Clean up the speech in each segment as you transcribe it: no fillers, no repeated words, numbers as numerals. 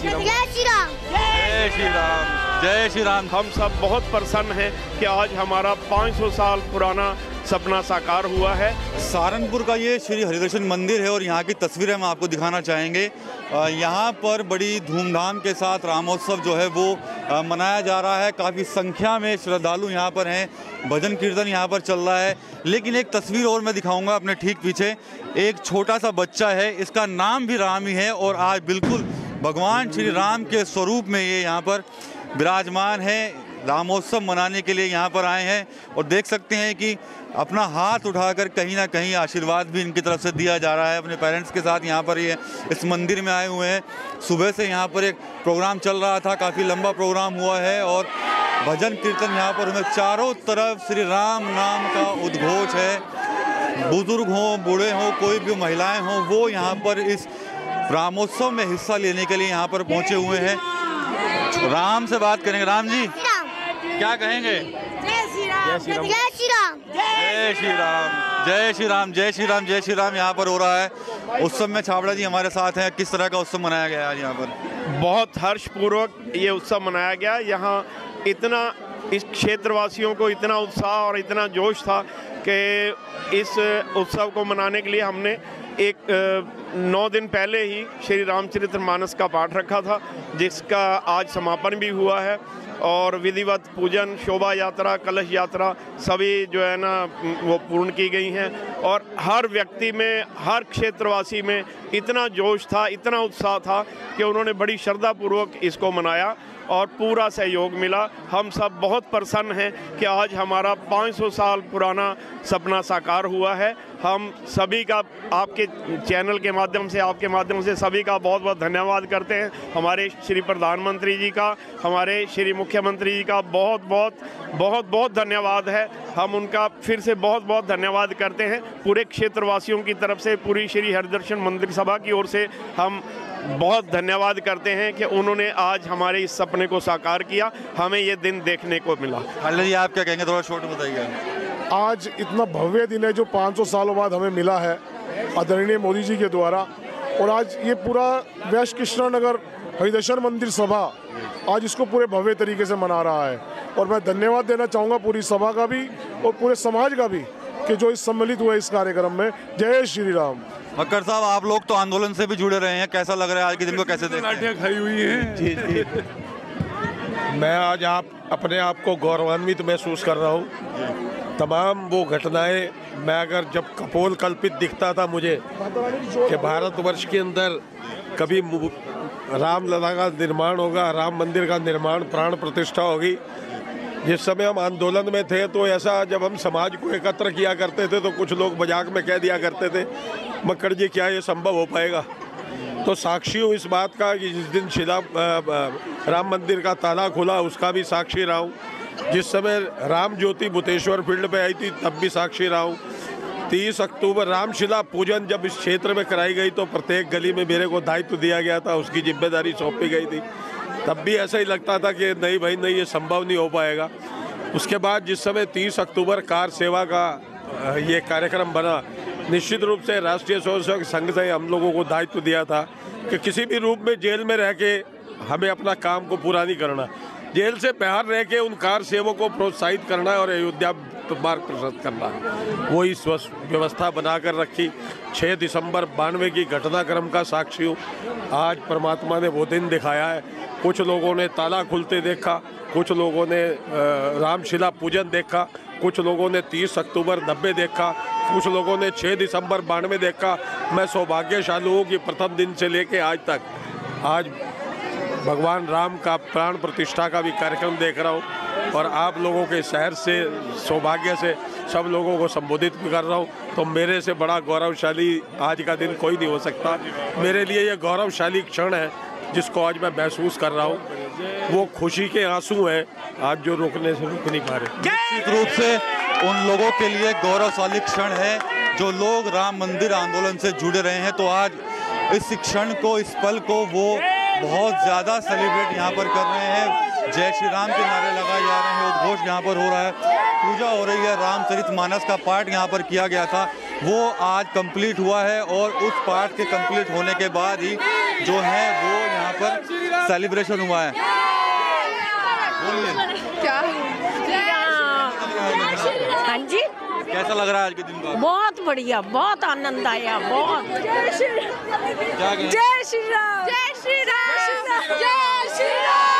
श्री राम। जय श्री राम। जय श्री राम। जय श्री राम। हम सब बहुत प्रसन्न हैं कि आज हमारा 500 साल पुराना सपना साकार हुआ है। सहारनपुर का ये श्री हरिदर्शन मंदिर है और यहाँ की तस्वीरें हम आपको दिखाना चाहेंगे। यहाँ पर बड़ी धूमधाम के साथ रामोत्सव जो है वो मनाया जा रहा है। काफ़ी संख्या में श्रद्धालु यहाँ पर हैं, भजन कीर्तन यहाँ पर चल रहा है। लेकिन एक तस्वीर और मैं दिखाऊंगा अपने ठीक पीछे, एक छोटा सा बच्चा है, इसका नाम भी राम ही है और आज बिल्कुल भगवान श्री राम के स्वरूप में ये यहाँ पर विराजमान है। रामोत्सव मनाने के लिए यहाँ पर आए हैं और देख सकते हैं कि अपना हाथ उठाकर कहीं ना कहीं आशीर्वाद भी इनकी तरफ से दिया जा रहा है। अपने पेरेंट्स के साथ यहाँ पर ये इस मंदिर में आए हुए हैं। सुबह से यहाँ पर एक प्रोग्राम चल रहा था, काफ़ी लंबा प्रोग्राम हुआ है और भजन कीर्तन यहाँ पर हमें चारों तरफ श्री राम नाम का उद्घोष है। बुजुर्ग हों, बूढ़े हों, कोई भी महिलाएँ हों, वो यहाँ पर इस रामोत्सव में हिस्सा लेने के लिए यहाँ पर पहुँचे हुए हैं। राम से बात करेंगे। राम जी क्या कहेंगे? जय श्री राम। जय श्री राम। जय श्री राम। जय श्री राम। जय श्री राम। जय श्री राम यहाँ पर हो रहा है। उत्सव में छाबड़ा जी हमारे साथ हैं। किस तरह का उत्सव मनाया गया आज यहाँ पर? बहुत हर्षपूर्वक ये उत्सव मनाया गया। यहाँ इतना इस क्षेत्रवासियों को इतना उत्साह और इतना जोश था कि इस उत्सव को मनाने के लिए हमने 9 दिन पहले ही श्री रामचरितमानस का पाठ रखा था, जिसका आज समापन भी हुआ है और विधिवत पूजन, शोभा यात्रा, कलश यात्रा सभी जो है ना वो पूर्ण की गई हैं। और हर व्यक्ति में, हर क्षेत्रवासी में इतना जोश था, इतना उत्साह था कि उन्होंने बड़ी श्रद्धापूर्वक इसको मनाया और पूरा सहयोग मिला। हम सब बहुत प्रसन्न हैं कि आज हमारा 500 साल पुराना सपना साकार हुआ है। हम सभी का आपके चैनल के माध्यम से, आपके माध्यम से सभी का बहुत बहुत धन्यवाद करते हैं। हमारे श्री प्रधानमंत्री जी का, हमारे श्री मुख्यमंत्री जी का बहुत बहुत धन्यवाद है। हम उनका फिर से बहुत बहुत धन्यवाद करते हैं। पूरे क्षेत्रवासियों की तरफ से, पूरी श्री हरिदर्शन मंदिर सभा की ओर से हम बहुत धन्यवाद करते हैं कि उन्होंने आज हमारे इस सपने को साकार किया, हमें ये दिन देखने को मिला। हाल जी आप क्या कहेंगे? थोड़ा शॉर्ट बताइए। आज इतना भव्य दिन है जो 500 सालों बाद हमें मिला है आदरणीय मोदी जी के द्वारा। और आज ये पूरा वेस्ट कृष्णा नगर हरिदर्शन मंदिर सभा आज इसको पूरे भव्य तरीके से मना रहा है। और मैं धन्यवाद देना चाहूँगा पूरी सभा का भी और पूरे समाज का भी कि जो इस सम्मिलित हुआ इस कार्यक्रम में। जय श्री राम। मक्कर साहब, आप लोग तो आंदोलन से भी जुड़े रहे हैं, कैसा लग रहा है आज के दिन को? कैसे देखते हैं? लाठियाँ खाई हुई हैं। जी जी। मैं आज अपने आप को गौरवान्वित महसूस कर रहा हूँ। तमाम वो घटनाएं, मैं अगर जब कपोल कल्पित दिखता था मुझे कि भारतवर्ष के अंदर कभी रामलला का निर्माण होगा, राम मंदिर का निर्माण, प्राण प्रतिष्ठा होगी। जिस समय हम आंदोलन में थे तो ऐसा जब हम समाज को एकत्र किया करते थे तो कुछ लोग मजाक में कह दिया करते थे, मक्कर जी क्या ये संभव हो पाएगा? तो साक्षी हूँ इस बात का कि जिस दिन राम मंदिर का ताला खुला उसका भी साक्षी रहा हूँ। जिस समय राम ज्योति बुतेश्वर फील्ड पे आई थी तब भी साक्षी रहा हूँ। 30 अक्टूबर रामशिला पूजन जब इस क्षेत्र में कराई गई तो प्रत्येक गली में मेरे को दायित्व दिया गया था, उसकी जिम्मेदारी सौंपी गई थी। तब भी ऐसा ही लगता था कि नहीं भाई नहीं, ये संभव नहीं हो पाएगा। उसके बाद जिस समय 30 अक्टूबर कार सेवा का ये कार्यक्रम बना, निश्चित रूप से राष्ट्रीय स्वयंसेवक संघ से हम लोगों को दायित्व दिया था कि किसी भी रूप में जेल में रह के हमें अपना काम को पूरा नहीं करना, जेल से बाहर रह के उन कार सेवकों को प्रोत्साहित करना है और अयोध्या मार्ग प्रशस्त करना है। वो इस व्यवस्था बनाकर रखी। 6 दिसंबर 92 की घटनाक्रम का साक्षी हूँ। आज परमात्मा ने वो दिन दिखाया है। कुछ लोगों ने ताला खुलते देखा, कुछ लोगों ने रामशिला पूजन देखा, कुछ लोगों ने 30 अक्टूबर 90 देखा, कुछ लोगों ने 6 दिसंबर 92 देखा। मैं सौभाग्यशाली हूँ कि प्रथम दिन से लेके आज तक आज भगवान राम का प्राण प्रतिष्ठा का भी कार्यक्रम देख रहा हूँ और आप लोगों के शहर से सौभाग्य से सब लोगों को संबोधित भी कर रहा हूँ। तो मेरे से बड़ा गौरवशाली आज का दिन कोई नहीं हो सकता। मेरे लिए ये गौरवशाली क्षण है जिसको आज मैं महसूस कर रहा हूँ। वो खुशी के आंसू हैं आज जो रोकने से रुक नहीं पा रहे। निश्चित रूप से उन लोगों के लिए गौरवशाली क्षण है जो लोग राम मंदिर आंदोलन से जुड़े रहे हैं। तो आज इस क्षण को, इस पल को वो बहुत ज़्यादा सेलिब्रेट यहाँ पर कर रहे हैं। जय श्री राम के नारे लगाए जा रहे हैं, उद्घोष यहाँ पर हो रहा है, पूजा हो रही है। रामचरितमानस का पाठ यहाँ पर किया गया था, वो आज कंप्लीट हुआ है और उस पाठ के कंप्लीट होने के बाद ही जो है वो यहाँ पर सेलिब्रेशन हुआ है। बोलिए क्या? हाँ जी, कैसा लग रहा है आज के दिन का? बहुत बढ़िया, बहुत आनंद आया, बहुत। क्या कहें? जय श्री राम, जय श्री राम, जय श्री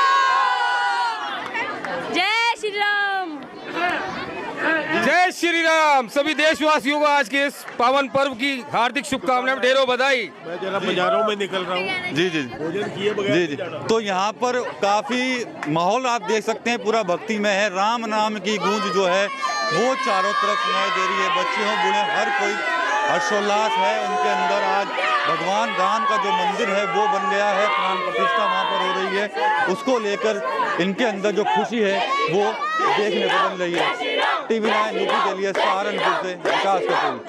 राम, जय श्री राम, जय श्री राम। सभी देशवासियों को आज के इस पावन पर्व की हार्दिक शुभकामनाएं, ढेरों बधाई। मैं जरा बाजारों में निकल रहा हूँ। जी जी भोजन किए बगैर जी जी। तो यहाँ पर काफी माहौल आप देख सकते हैं, पूरा भक्ति में है। राम नाम की गूंज जो है वो चारों तरफ सुनाई दे रही है। बच्चे हों बूढ़े, हर कोई हर्षोल्लास है उनके अंदर। आज भगवान राम का जो मंदिर है वो बन गया है, प्राण प्रतिष्ठा वहाँ पर हो रही है। उसको लेकर इनके अंदर जो खुशी है वो देखने को मिल रही है। TV9 यूपी के लिए सहारनपुर से विकास कपूर।